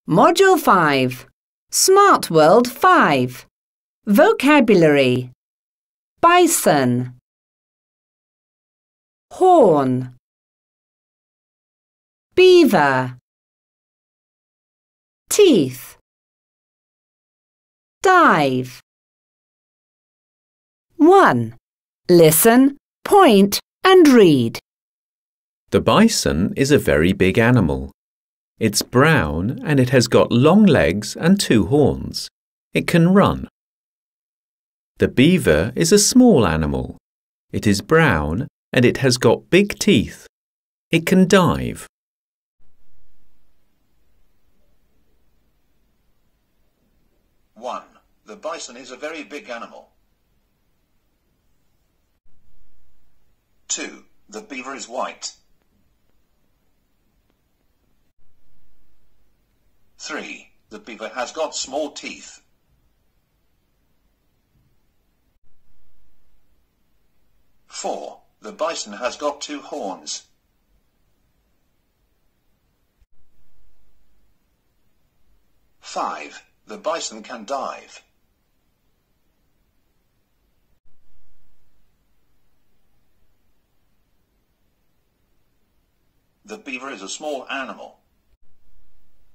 Module 5. Smart World 5. Vocabulary. Bison. Horn. Beaver. Teeth. Dive. 1. Listen, point and read. The bison is a very big animal. It's brown and it has got long legs and 2 horns. It can run. The beaver is a small animal. It is brown and it has got big teeth. It can dive. One. The bison is a very big animal. 2. The beaver is white. 3. The beaver has got small teeth. 4. The bison has got 2 horns. 5. The bison can dive. 'The beaver is a small animal.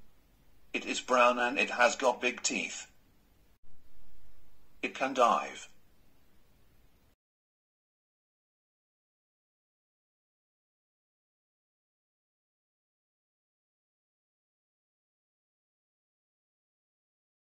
It is brown and it has got big teeth. It can dive.